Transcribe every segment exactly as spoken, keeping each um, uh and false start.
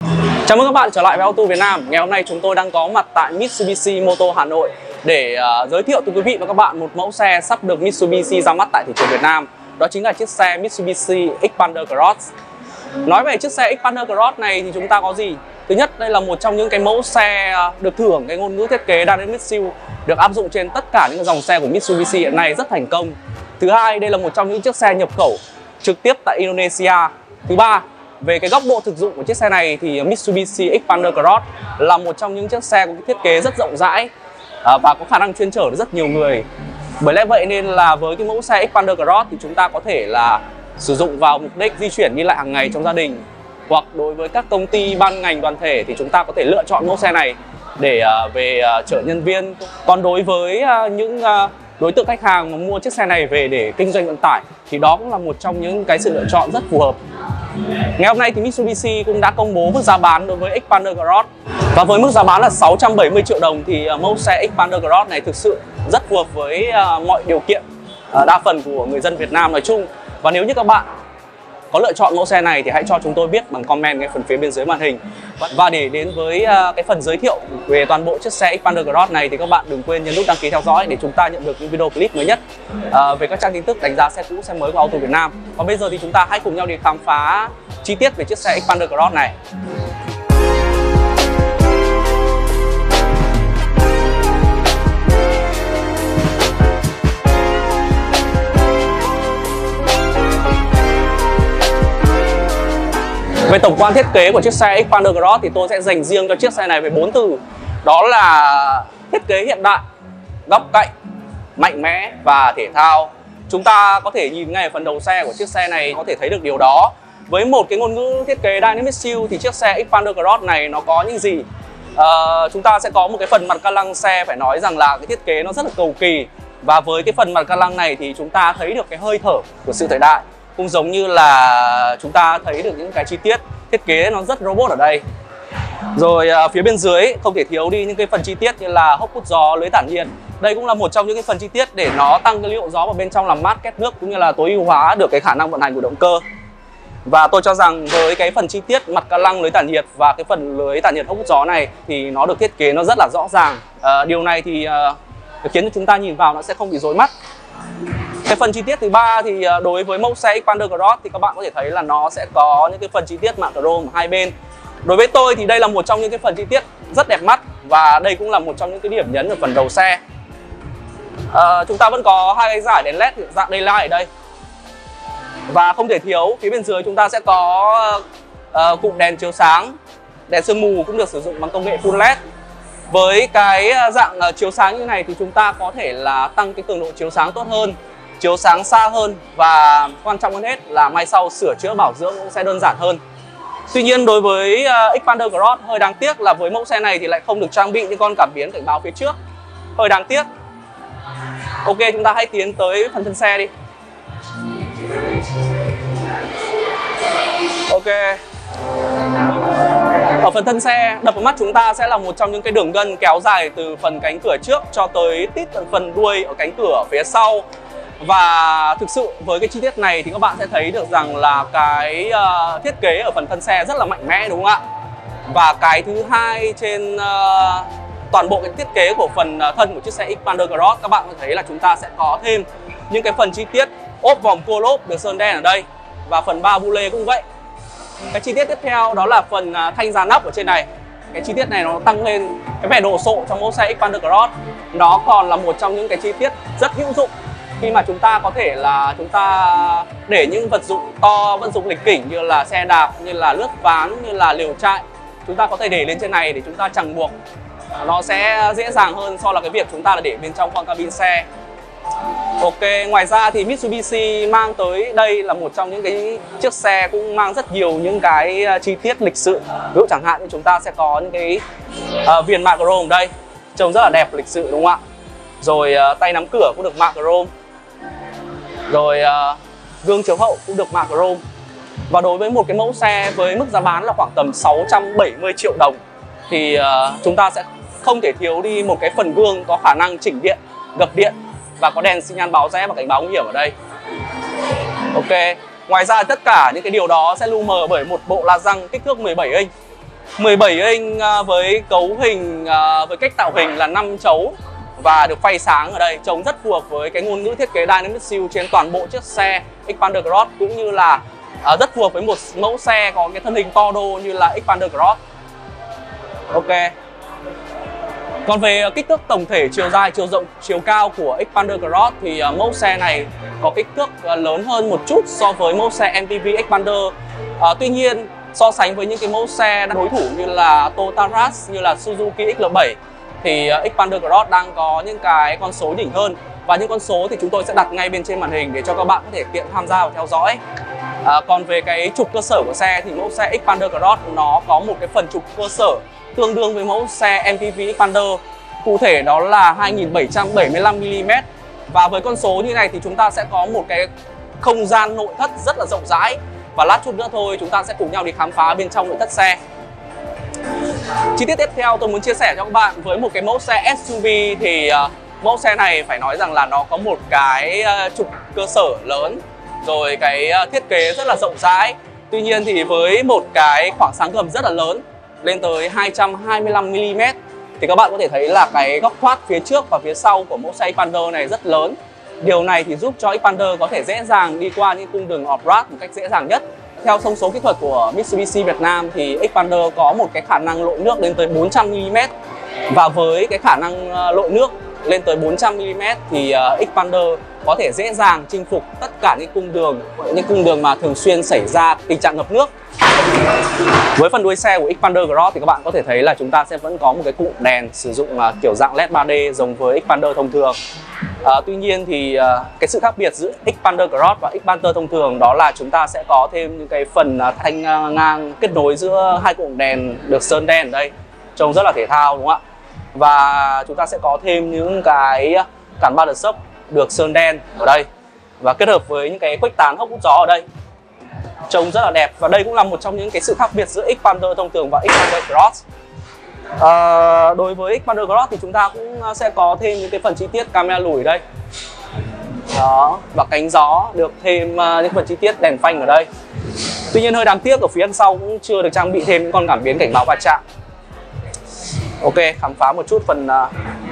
Chào mừng các bạn trở lại với Auto Việt Nam. Ngày hôm nay chúng tôi đang có mặt tại Mitsubishi Motor Hà Nội để uh, giới thiệu tới quý vị và các bạn một mẫu xe sắp được Mitsubishi ra mắt tại thị trường Việt Nam. Đó chính là chiếc xe Mitsubishi Xpander Cross. Nói về chiếc xe Xpander Cross này thì chúng ta có gì? Thứ nhất, đây là một trong những cái mẫu xe được thưởng cái ngôn ngữ thiết kế Dynamic Mitsu, được áp dụng trên tất cả những dòng xe của Mitsubishi hiện nay rất thành công. Thứ hai, đây là một trong những chiếc xe nhập khẩu trực tiếp tại Indonesia. Thứ ba, về cái góc độ thực dụng của chiếc xe này thì Mitsubishi Xpander Cross là một trong những chiếc xe có cái thiết kế rất rộng rãi và có khả năng chuyên chở được rất nhiều người. Bởi lẽ vậy nên là với cái mẫu xe Xpander Cross thì chúng ta có thể là sử dụng vào mục đích di chuyển đi lại hàng ngày trong gia đình, hoặc đối với các công ty ban ngành đoàn thể thì chúng ta có thể lựa chọn mẫu xe này để về chở nhân viên. Còn đối với những đối tượng khách hàng mà mua chiếc xe này về để kinh doanh vận tải thì đó cũng là một trong những cái sự lựa chọn rất phù hợp. Ngày hôm nay thì Mitsubishi cũng đã công bố mức giá bán đối với Xpander Cross. Và với mức giá bán là sáu trăm bảy mươi triệu đồng thì mẫu xe Xpander Cross này thực sự rất phù hợp với mọi điều kiện đa phần của người dân Việt Nam nói chung. Và nếu như các bạn có lựa chọn mẫu xe này thì hãy cho chúng tôi biết bằng comment ngay phần phía bên dưới màn hình. Và để đến với cái phần giới thiệu về toàn bộ chiếc xe Xpander Cross này thì các bạn đừng quên nhấn nút đăng ký theo dõi để chúng ta nhận được những video clip mới nhất về các trang tin tức đánh giá xe cũ, xe mới của Auto Việt Nam. Còn bây giờ thì chúng ta hãy cùng nhau đi khám phá chi tiết về chiếc xe Xpander Cross này. Về tổng quan thiết kế của chiếc xe Xpander Cross thì tôi sẽ dành riêng cho chiếc xe này với bốn từ. Đó là thiết kế hiện đại, góc cạnh, mạnh mẽ và thể thao. Chúng ta có thể nhìn ngay ở phần đầu xe của chiếc xe này có thể thấy được điều đó. Với một cái ngôn ngữ thiết kế Dynamic Mitsu thì chiếc xe Xpander Cross này nó có những gì? À, chúng ta sẽ có một cái phần mặt ca lăng xe phải nói rằng là cái thiết kế nó rất là cầu kỳ. Và với cái phần mặt ca lăng này thì chúng ta thấy được cái hơi thở của sự thời đại. Cũng giống như là chúng ta thấy được những cái chi tiết thiết kế nó rất robot ở đây. Rồi à, phía bên dưới không thể thiếu đi những cái phần chi tiết như là hốc hút gió, lưới tản nhiệt. Đây cũng là một trong những cái phần chi tiết để nó tăng cái lượng gió vào bên trong, làm mát két nước cũng như là tối ưu hóa được cái khả năng vận hành của động cơ. Và tôi cho rằng với cái phần chi tiết mặt ca lăng, lưới tản nhiệt và cái phần lưới tản nhiệt hốc hút gió này thì nó được thiết kế nó rất là rõ ràng. À, điều này thì à, khiến cho chúng ta nhìn vào nó sẽ không bị rối mắt. Cái phần chi tiết thứ ba thì đối với mẫu xe Xpander Cross thì các bạn có thể thấy là nó sẽ có những cái phần chi tiết mạ chrome hai bên. Đối với tôi thì đây là một trong những cái phần chi tiết rất đẹp mắt và đây cũng là một trong những cái điểm nhấn ở phần đầu xe. À, chúng ta vẫn có hai cái dải đèn led dạng daylight ở đây. Và không thể thiếu phía bên dưới chúng ta sẽ có uh, cụm đèn chiếu sáng, đèn sương mù cũng được sử dụng bằng công nghệ full led. Với cái dạng chiếu sáng như này thì chúng ta có thể là tăng cái cường độ chiếu sáng tốt hơn, chiếu sáng xa hơn và quan trọng hơn hết là mai sau sửa chữa bảo dưỡng cũng sẽ đơn giản hơn. Tuy nhiên đối với Xpander Cross hơi đáng tiếc là với mẫu xe này thì lại không được trang bị những con cảm biến cảnh báo phía trước. Hơi đáng tiếc. Ok, chúng ta hãy tiến tới phần thân xe đi. Ok. Ở phần thân xe, đập vào mắt chúng ta sẽ là một trong những cái đường gân kéo dài từ phần cánh cửa trước cho tới tít tận phần đuôi ở cánh cửa phía sau. Và thực sự với cái chi tiết này thì các bạn sẽ thấy được rằng là cái uh, thiết kế ở phần thân xe rất là mạnh mẽ, đúng không ạ? Và cái thứ hai trên uh, toàn bộ cái thiết kế của phần uh, thân của chiếc xe Xpander Cross, các bạn có thấy là chúng ta sẽ có thêm những cái phần chi tiết ốp vòng cua lốp được sơn đen ở đây. Và phần ba bu lê cũng vậy. Cái chi tiết tiếp theo đó là phần thanh giá nắp ở trên này. Cái chi tiết này nó tăng lên cái vẻ đồ sộ trong mẫu xe Xpander Cross. Nó còn là một trong những cái chi tiết rất hữu dụng khi mà chúng ta có thể là chúng ta để những vật dụng to, vật dụng lịch kỉnh như là xe đạp, như là lướt ván, như là lều trại. Chúng ta có thể để lên trên này để chúng ta chẳng buộc. Nó sẽ dễ dàng hơn so với cái việc chúng ta là để bên trong khoang cabin xe. Ok, ngoài ra thì Mitsubishi mang tới đây là một trong những cái chiếc xe cũng mang rất nhiều những cái chi tiết lịch sự. Ví dụ chẳng hạn như chúng ta sẽ có những cái uh, viền mạ chrome ở đây, trông rất là đẹp, lịch sự, đúng không ạ? Rồi uh, tay nắm cửa cũng được mạ chrome. Rồi uh, gương chiếu hậu cũng được mạ chrome. Và đối với một cái mẫu xe với mức giá bán là khoảng tầm sáu trăm bảy mươi triệu đồng thì uh, chúng ta sẽ không thể thiếu đi một cái phần gương có khả năng chỉnh điện, gập điện và có đèn xi nhan báo rẽ và cảnh báo nguy hiểm ở đây. Ok. Ngoài ra tất cả những cái điều đó sẽ lu mờ bởi một bộ la răng kích thước mười bảy inch mười bảy inch với cấu hình, với cách tạo hình là năm chấu và được phay sáng ở đây, trông rất phù hợp với cái ngôn ngữ thiết kế Dynamic Shield trên toàn bộ chiếc xe Xpander Cross, cũng như là uh, rất phù hợp với một mẫu xe có cái thân hình to đô như là Xpander Cross. Ok. Còn về kích thước tổng thể, chiều dài, chiều rộng, chiều cao của Xpander Cross thì uh, mẫu xe này có kích thước uh, lớn hơn một chút so với mẫu xe em pê vê Xpander. Uh, tuy nhiên so sánh với những cái mẫu xe đối thủ như là Toyota Rush, như là Suzuki ích lờ bảy thì uh, Xpander Cross đang có những cái con số nhỉnh hơn, và những con số thì chúng tôi sẽ đặt ngay bên trên màn hình để cho các bạn có thể tiện tham gia và theo dõi. À, còn về cái trục cơ sở của xe thì mẫu xe Xpander Cross nó có một cái phần trục cơ sở tương đương với mẫu xe em pê vê Xpander, cụ thể đó là hai nghìn bảy trăm bảy mươi lăm mi-li-mét. Và với con số như này thì chúng ta sẽ có một cái không gian nội thất rất là rộng rãi, và lát chút nữa thôi chúng ta sẽ cùng nhau đi khám phá bên trong nội thất xe. Chi tiết tiếp theo tôi muốn chia sẻ cho các bạn với một cái mẫu xe ét u vê thì uh, mẫu xe này phải nói rằng là nó có một cái uh, trục cơ sở lớn, rồi cái uh, thiết kế rất là rộng rãi. Tuy nhiên thì với một cái khoảng sáng gầm rất là lớn lên tới hai trăm hai mươi lăm mi-li-mét thì các bạn có thể thấy là cái góc thoát phía trước và phía sau của mẫu xe Xpander này rất lớn. Điều này thì giúp cho Xpander có thể dễ dàng đi qua những cung đường off-road một cách dễ dàng nhất. Theo thông số kỹ thuật của Mitsubishi Việt Nam thì Xpander có một cái khả năng lội nước lên tới bốn trăm mi-li-mét, và với cái khả năng lội nước lên tới bốn trăm mi-li-mét thì uh, Xpander có thể dễ dàng chinh phục tất cả những cung đường, những cung đường mà thường xuyên xảy ra tình trạng ngập nước. Với phần đuôi xe của Xpander Cross thì các bạn có thể thấy là chúng ta sẽ vẫn có một cái cụm đèn sử dụng uh, kiểu dạng led ba D giống với Xpander thông thường. Uh, tuy nhiên thì uh, cái sự khác biệt giữa Xpander Cross và Xpander thông thường đó là chúng ta sẽ có thêm những cái phần uh, thanh uh, ngang kết nối giữa hai cụm đèn được sơn đen ở đây, trông rất là thể thao đúng không ạ? Và chúng ta sẽ có thêm những cái cản ba đợt sốc được sơn đen ở đây, và kết hợp với những cái khuếch tán hốc hút gió ở đây, trông rất là đẹp. Và đây cũng là một trong những cái sự khác biệt giữa Xpander thông thường và Xpander Cross. À, đối với Xpander Cross thì chúng ta cũng sẽ có thêm những cái phần chi tiết camera lùi ở đây đó, và cánh gió được thêm những phần chi tiết đèn phanh ở đây. Tuy nhiên hơi đáng tiếc ở phía bên sau cũng chưa được trang bị thêm những con cảm biến cảnh báo va chạm. Ok, khám phá một chút phần uh,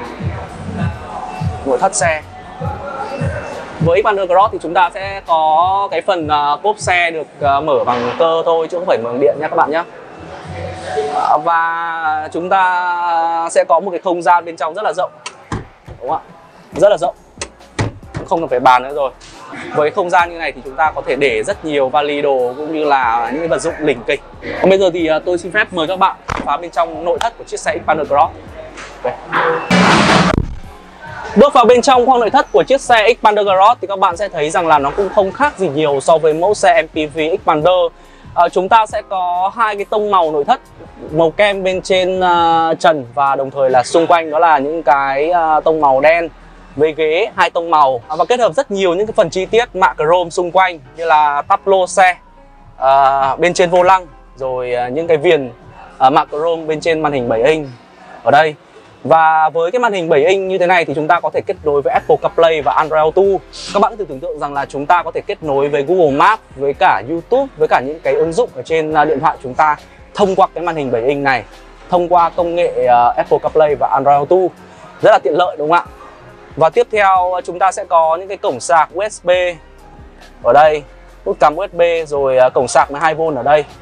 nội thất xe. Với Xpander Cross thì chúng ta sẽ có cái phần uh, cốp xe được uh, mở bằng cơ thôi chứ không phải mở bằng điện nha các bạn nhé. Uh, và chúng ta sẽ có một cái không gian bên trong rất là rộng, đúng không ạ? Rất là rộng, không cần phải bàn nữa rồi. Với không gian như này thì chúng ta có thể để rất nhiều vali đồ cũng như là những vật dụng lỉnh kỉnh. Còn bây giờ thì tôi xin phép mời các bạn phá bên trong nội thất của chiếc xe Xpander Cross. Okay. Bước vào bên trong khoang nội thất của chiếc xe Xpander Cross thì các bạn sẽ thấy rằng là nó cũng không khác gì nhiều so với mẫu xe em pê vê Xpander. À, chúng ta sẽ có hai cái tông màu nội thất, màu kem bên trên uh, trần và đồng thời là xung quanh đó là những cái uh, tông màu đen với ghế hai tông màu, và kết hợp rất nhiều những cái phần chi tiết mạ chrome xung quanh như là tắp lô xe uh, bên trên vô lăng, rồi uh, những cái viền uh, mạ chrome bên trên màn hình bảy inch ở đây. Và với cái màn hình bảy inch như thế này thì chúng ta có thể kết nối với Apple CarPlay và Android Auto. Các bạn có thể tưởng tượng rằng là chúng ta có thể kết nối với Google Maps, với cả YouTube, với cả những cái ứng dụng ở trên điện thoại chúng ta thông qua cái màn hình bảy inch này, thông qua công nghệ uh, Apple CarPlay và Android Auto. Rất là tiện lợi đúng không ạ? Và tiếp theo chúng ta sẽ có những cái cổng sạc u ét bê ở đây, nút cắm u ét bê, rồi uh, cổng sạc mười hai vôn ở đây.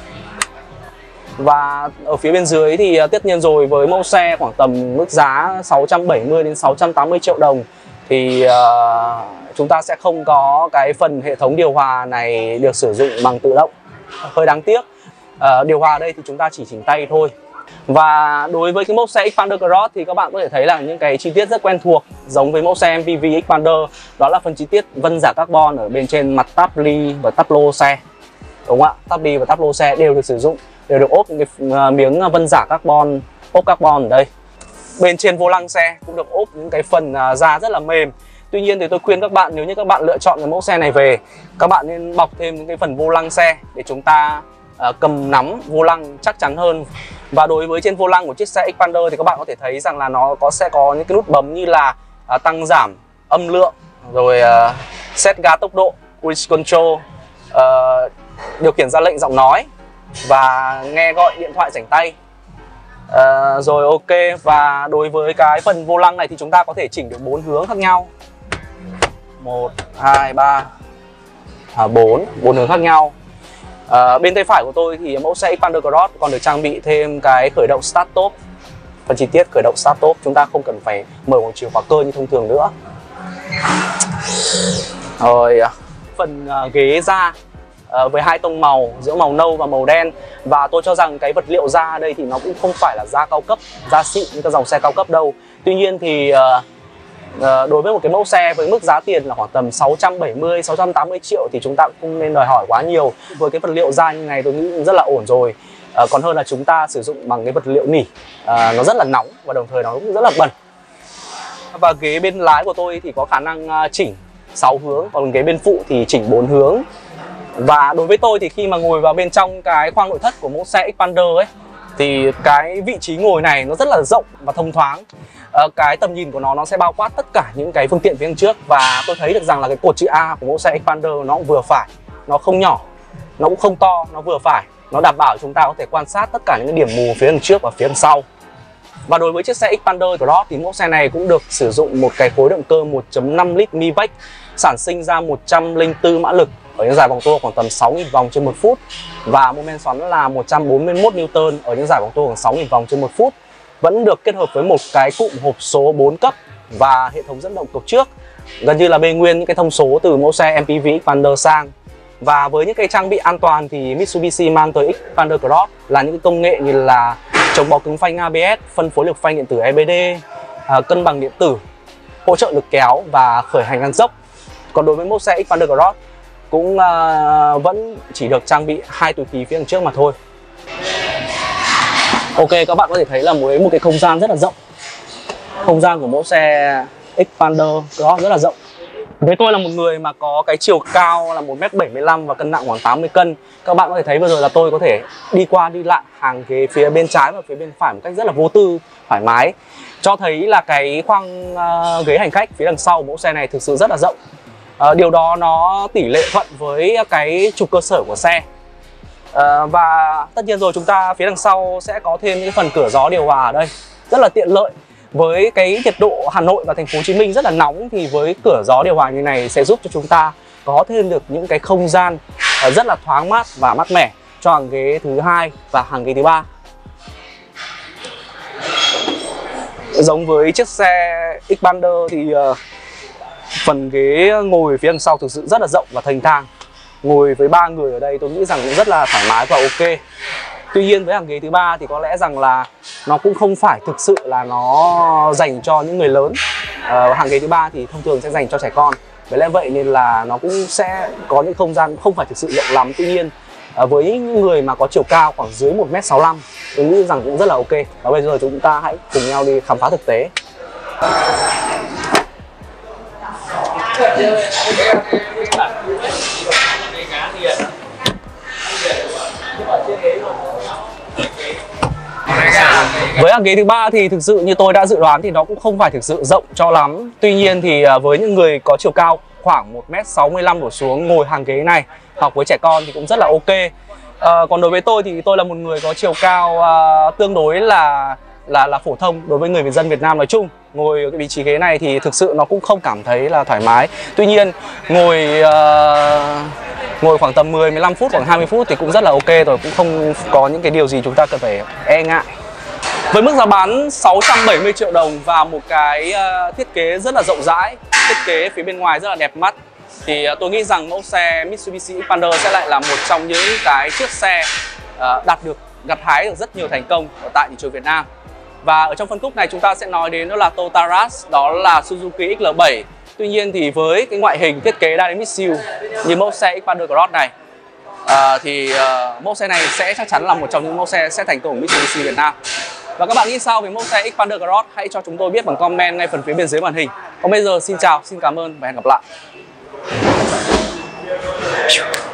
Và ở phía bên dưới thì tất nhiên rồi, với mẫu xe khoảng tầm mức giá sáu trăm bảy mươi đến sáu trăm tám mươi triệu đồng thì uh, chúng ta sẽ không có cái phần hệ thống điều hòa này được sử dụng bằng tự động. Hơi đáng tiếc. Uh, điều hòa ở đây thì chúng ta chỉ chỉnh tay thôi. Và đối với cái mẫu xe Xpander Cross thì các bạn có thể thấy là những cái chi tiết rất quen thuộc giống với mẫu xe em pê vê Xpander, đó là phần chi tiết vân giả carbon ở bên trên mặt táp ly và táp lô xe, đúng không ạ? Táp ly và táp lô xe đều được sử dụng, đều được ốp những cái miếng vân giả carbon, ốp carbon ở đây. Bên trên vô lăng xe cũng được ốp những cái phần da rất là mềm. Tuy nhiên thì tôi khuyên các bạn, nếu như các bạn lựa chọn cái mẫu xe này về, các bạn nên bọc thêm những cái phần vô lăng xe để chúng ta uh, cầm nắm vô lăng chắc chắn hơn. Và đối với trên vô lăng của chiếc xe Xpander thì các bạn có thể thấy rằng là nó có sẽ có những cái nút bấm như là uh, tăng giảm âm lượng, rồi uh, set ga tốc độ, cruise control, uh, điều khiển ra lệnh giọng nói, và nghe gọi điện thoại rảnh tay. À, rồi ok, và đối với cái phần vô lăng này thì chúng ta có thể chỉnh được bốn hướng khác nhau. một, hai, ba, bốn, bốn hướng khác nhau. À, bên tay phải của tôi thì mẫu xe Xpander Cross còn được trang bị thêm cái khởi động Start Top. Phần chi tiết khởi động Start Top chúng ta không cần phải mở một chìa khóa cơ như thông thường nữa. Rồi phần uh, ghế da uh, với hai tông màu giữa màu nâu và màu đen, và tôi cho rằng cái vật liệu da ở đây thì nó cũng không phải là da cao cấp, da xịn như các dòng xe cao cấp đâu. Tuy nhiên thì uh, uh, đối với một cái mẫu xe với mức giá tiền là khoảng tầm sáu trăm bảy mươi, sáu trăm tám mươi triệu thì chúng ta cũng không nên đòi hỏi quá nhiều. Với cái vật liệu da như này tôi nghĩ rất là ổn rồi. Uh, còn hơn là chúng ta sử dụng bằng cái vật liệu nỉ, uh, nó rất là nóng và đồng thời nó cũng rất là bẩn. Và ghế bên lái của tôi thì có khả năng uh, chỉnh sáu hướng, còn ghế bên phụ thì chỉnh bốn hướng. Và đối với tôi thì khi mà ngồi vào bên trong cái khoang nội thất của mẫu xe Xpander ấy thì cái vị trí ngồi này nó rất là rộng và thông thoáng. uh, Cái tầm nhìn của nó nó sẽ bao quát tất cả những cái phương tiện phía đằng trước. Và tôi thấy được rằng là cái cột chữ A của mẫu xe Xpander nó cũng vừa phải, nó không nhỏ, nó cũng không to, nó vừa phải. Nó đảm bảo chúng ta có thể quan sát tất cả những cái điểm mù phía đằng trước và phía đằng sau. Và đối với chiếc xe Xpander Cross thì mẫu xe này cũng được sử dụng một cái khối động cơ một phẩy năm lít Mi-Bách, sản sinh ra một trăm lẻ bốn mã lực ở những giải vòng tua khoảng tầm sáu nghìn vòng trên một phút, và mô men xoắn là một trăm bốn mươi mốt Newton ở những giải vòng tua khoảng sáu nghìn vòng trên một phút. Vẫn được kết hợp với một cái cụm hộp số bốn cấp và hệ thống dẫn động cột trước, gần như là bê nguyên những cái thông số từ mẫu xe em pê vê Xpander sang. Và với những cái trang bị an toàn thì Mitsubishi mang tới Xpander Cross là những cái công nghệ như là chống bó cứng phanh a bê ét, phân phối lực phanh điện tử e bê đê, à, cân bằng điện tử, hỗ trợ lực kéo và khởi hành ngang dốc. Còn đối với mẫu xe Xpander Cross cũng à, vẫn chỉ được trang bị hai túi khí phía đằng trước mà thôi. Ok, các bạn có thể thấy là với một cái không gian rất là rộng. Không gian của mẫu xe Xpander Cross rất là rộng. Với tôi là một người mà có cái chiều cao là một mét bảy mươi lăm và cân nặng khoảng tám mươi cân. Các bạn có thể thấy vừa rồi là tôi có thể đi qua đi lại hàng ghế phía bên trái và phía bên phải một cách rất là vô tư, thoải mái. Cho thấy là cái khoang uh, ghế hành khách phía đằng sau mẫu xe này thực sự rất là rộng. uh, Điều đó nó tỷ lệ thuận với cái trục cơ sở của xe. uh, Và tất nhiên rồi, chúng ta phía đằng sau sẽ có thêm những phần cửa gió điều hòa ở đây, rất là tiện lợi. Với cái nhiệt độ Hà Nội và thành phố Hồ Chí Minh rất là nóng thì với cửa gió điều hòa như này sẽ giúp cho chúng ta có thêm được những cái không gian rất là thoáng mát và mát mẻ cho hàng ghế thứ hai và hàng ghế thứ ba. Giống với chiếc xe Xpander thì uh, phần ghế ngồi phía đằng sau thực sự rất là rộng và thênh thang. Ngồi với ba người ở đây tôi nghĩ rằng cũng rất là thoải mái và ok. Tuy nhiên với hàng ghế thứ ba thì có lẽ rằng là nó cũng không phải thực sự là nó dành cho những người lớn. à, Hàng ghế thứ ba thì thông thường sẽ dành cho trẻ con. Với lẽ vậy nên là nó cũng sẽ có những không gian không phải thực sự rộng lắm. Tuy nhiên à, với những người mà có chiều cao khoảng dưới một mét sáu mươi lăm tôi nghĩ rằng cũng rất là ok. Và bây giờ chúng ta hãy cùng nhau đi khám phá thực tế. Với hàng ghế thứ ba thì thực sự như tôi đã dự đoán thì nó cũng không phải thực sự rộng cho lắm. Tuy nhiên thì với những người có chiều cao khoảng một mét sáu mươi lăm đổ xuống ngồi hàng ghế này hoặc với trẻ con thì cũng rất là ok. à, Còn đối với tôi thì tôi là một người có chiều cao à, tương đối là là là phổ thông đối với người dân Việt Nam nói chung. Ngồi ở cái vị trí ghế này thì thực sự nó cũng không cảm thấy là thoải mái. Tuy nhiên ngồi uh, ngồi khoảng tầm mười mười lăm phút, khoảng hai mươi phút thì cũng rất là ok rồi, cũng không có những cái điều gì chúng ta cần phải e ngại. Với mức giá bán sáu trăm bảy mươi triệu đồng và một cái uh, thiết kế rất là rộng rãi, thiết kế phía bên ngoài rất là đẹp mắt, thì uh, tôi nghĩ rằng mẫu xe Mitsubishi Xpander sẽ lại là một trong những cái chiếc xe uh, đạt được gặt hái được rất nhiều thành công ở tại thị trường Việt Nam. Và ở trong phân khúc này chúng ta sẽ nói đến đó là Toyota Rush, đó là Suzuki X L bảy. Tuy nhiên thì với cái ngoại hình thiết kế dynamic siêu như mẫu xe Xpander Cross này uh, thì uh, mẫu xe này sẽ chắc chắn là một trong những mẫu xe sẽ thành công của Mitsubishi Việt Nam. Và các bạn nghĩ sao về mẫu xe Xpander Cross? Hãy cho chúng tôi biết bằng comment ngay phần phía bên dưới màn hình. Còn bây giờ xin chào, xin cảm ơn và hẹn gặp lại.